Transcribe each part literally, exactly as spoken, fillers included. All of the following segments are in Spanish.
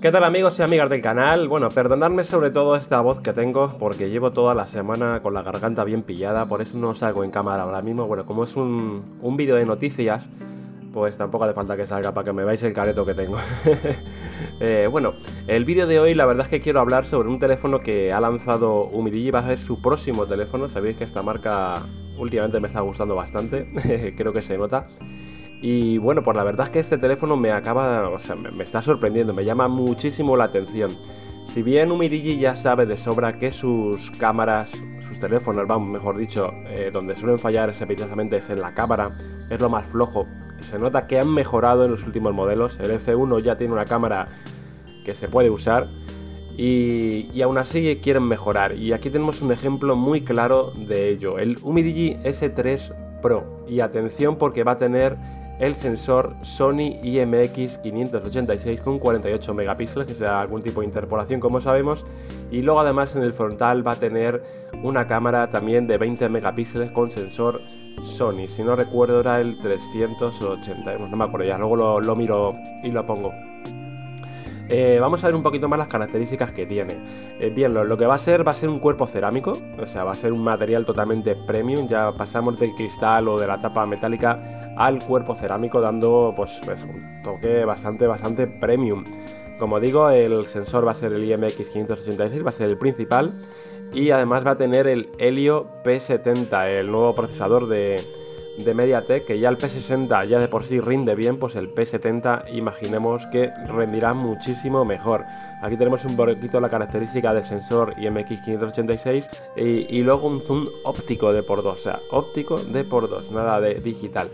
¿Qué tal amigos y amigas del canal? Bueno, perdonadme sobre todo esta voz que tengo porque llevo toda la semana con la garganta bien pillada, por eso no salgo en cámara ahora mismo. Bueno, como es un, un vídeo de noticias, pues tampoco hace falta que salga para que me veáis el careto que tengo. eh, bueno, el vídeo de hoy la verdad es que quiero hablar sobre un teléfono que ha lanzado Umidigi, va a ser su próximo teléfono. Sabéis que esta marca últimamente me está gustando bastante, creo que se nota. Y bueno, pues la verdad es que este teléfono me acaba, o sea, me, me está sorprendiendo, me llama muchísimo la atención. Si bien Umidigi ya sabe de sobra que sus cámaras, sus teléfonos, vamos, mejor dicho, eh, donde suelen fallar precisamente es en la cámara, es lo más flojo. Se nota que han mejorado en los últimos modelos. El F uno ya tiene una cámara que se puede usar y, y aún así quieren mejorar. Y aquí tenemos un ejemplo muy claro de ello, el Umidigi S tres Pro. Y atención porque va a tener el sensor Sony I M X quinientos ochenta y seis con cuarenta y ocho megapíxeles, que sea algún tipo de interpolación como sabemos, y luego además en el frontal va a tener una cámara también de veinte megapíxeles con sensor Sony, si no recuerdo era el trescientos ochenta, no me acuerdo ya, luego lo, lo miro y lo pongo. Eh, vamos a ver un poquito más las características que tiene. Eh, bien, lo, lo que va a ser va a ser un cuerpo cerámico, o sea, va a ser un material totalmente premium. Ya pasamos del cristal o de la tapa metálica al cuerpo cerámico, dando pues, pues un toque bastante, bastante premium. Como digo, el sensor va a ser el I M X quinientos ochenta y seis, va a ser el principal, y además va a tener el Helio P setenta, el nuevo procesador de... de MediaTek, que ya el P sesenta ya de por sí rinde bien, pues el P setenta imaginemos que rendirá muchísimo mejor. Aquí tenemos un poquito la característica del sensor I M X quinientos ochenta y seis y, y luego un zoom óptico de por dos, o sea, óptico de por dos, nada de digital.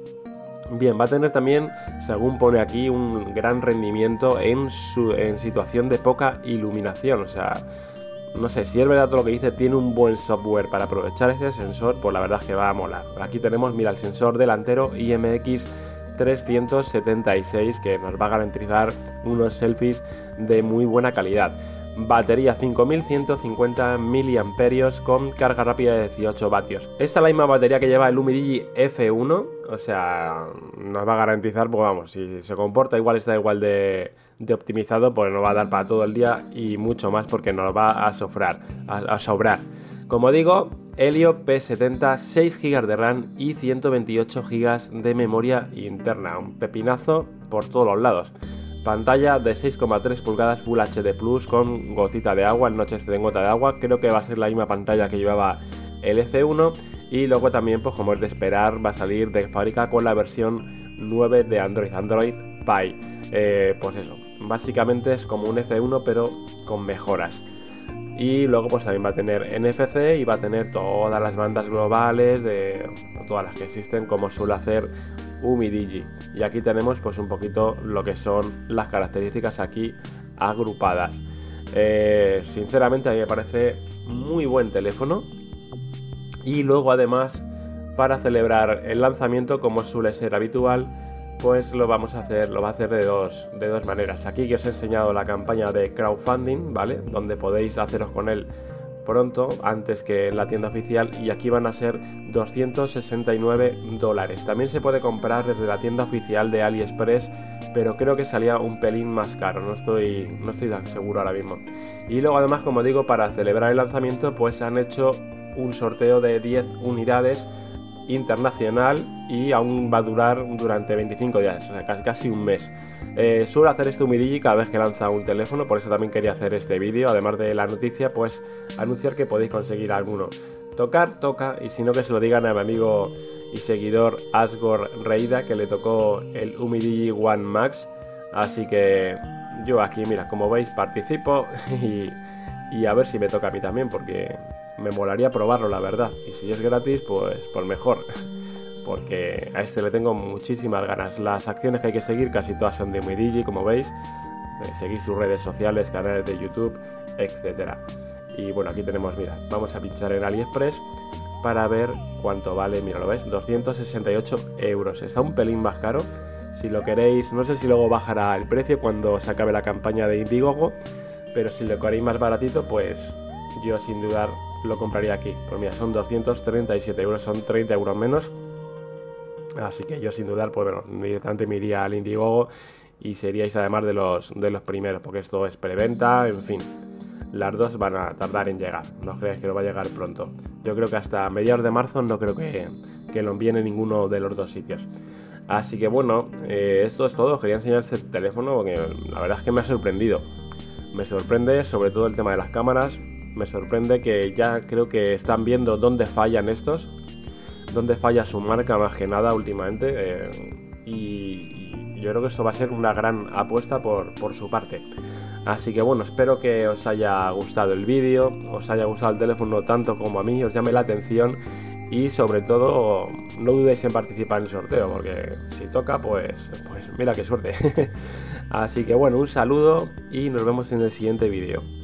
Bien, va a tener también, según pone aquí, un gran rendimiento en, su, en situación de poca iluminación, o sea... No sé, si es verdad todo lo que dice, tiene un buen software para aprovechar ese sensor, pues la verdad es que va a molar. Aquí tenemos, mira, el sensor delantero I M X trescientos setenta y seis, que nos va a garantizar unos selfies de muy buena calidad. Batería cinco mil ciento cincuenta miliamperios con carga rápida de dieciocho vatios. Esta es la misma batería que lleva el Umidigi F uno, o sea, nos va a garantizar, pues vamos, si se comporta igual, está igual de, de optimizado, pues nos va a dar para todo el día y mucho más porque nos va a sobrar, a, a sobrar. Como digo, Helio P setenta, seis gigas de RAM y ciento veintiocho gigas de memoria interna, un pepinazo por todos los lados. Pantalla de seis coma tres pulgadas Full H D Plus con gotita de agua, el notch este en gota de agua, creo que va a ser la misma pantalla que llevaba el F uno, y luego también, pues como es de esperar, va a salir de fábrica con la versión nueve de Android, Android Pie. Eh, pues eso, básicamente es como un F uno pero con mejoras. Y luego pues también va a tener N F C y va a tener todas las bandas globales, de todas las que existen, como suele hacer Umidigi. Y aquí tenemos pues un poquito lo que son las características aquí agrupadas. Eh, sinceramente a mí me parece muy buen teléfono. Y luego además, para celebrar el lanzamiento, como suele ser habitual, pues lo vamos a hacer, lo va a hacer de dos, de dos maneras. Aquí que os he enseñado la campaña de crowdfunding, ¿vale? Donde podéis haceros con él pronto, antes que en la tienda oficial, y aquí van a ser doscientos sesenta y nueve dólares. También se puede comprar desde la tienda oficial de AliExpress, pero creo que salía un pelín más caro, no estoy, no estoy tan seguro ahora mismo. Y luego además, como digo, para celebrar el lanzamiento, pues han hecho un sorteo de diez unidades internacional y aún va a durar durante veinticinco días, o sea, casi, casi un mes. Eh, suelo hacer este Umidigi cada vez que lanza un teléfono, por eso también quería hacer este vídeo, además de la noticia, pues anunciar que podéis conseguir alguno. Tocar, toca, y si no que se lo digan a mi amigo y seguidor Asgore Reida, que le tocó el Umidigi One Max, así que yo aquí, mira, como veis, participo y, y a ver si me toca a mí también, porque me molaría probarlo, la verdad, y si es gratis, pues, pues mejor. Porque a este le tengo muchísimas ganas. Las acciones que hay que seguir casi todas son de Umidigi, como veis. Eh, seguir sus redes sociales, canales de YouTube, etcétera. Y bueno, aquí tenemos, mira, vamos a pinchar en AliExpress para ver cuánto vale. Mira, ¿lo ves? doscientos sesenta y ocho euros. Está un pelín más caro. Si lo queréis, no sé si luego bajará el precio cuando se acabe la campaña de Indiegogo, pero si lo queréis más baratito, pues yo sin dudar lo compraría aquí. Pues mira, son doscientos treinta y siete euros, son treinta euros menos. Así que yo sin dudar, pues bueno, directamente me iría al Indiegogo y seríais además de los, de los primeros, porque esto es preventa, en fin. Las dos van a tardar en llegar, no creáis que no va a llegar pronto. Yo creo que hasta mediados de marzo no creo que, que lo envíen en ninguno de los dos sitios. Así que bueno, eh, esto es todo. Quería enseñaros el teléfono porque la verdad es que me ha sorprendido. Me sorprende sobre todo el tema de las cámaras. Me sorprende que ya creo que están viendo dónde fallan estos, dónde falla su marca más que nada últimamente. Eh, y, y yo creo que eso va a ser una gran apuesta por, por su parte. Así que bueno, espero que os haya gustado el vídeo, os haya gustado el teléfono tanto como a mí, os llame la atención y sobre todo no dudéis en participar en el sorteo, porque si toca pues, pues mira qué suerte. Así que bueno, un saludo y nos vemos en el siguiente vídeo.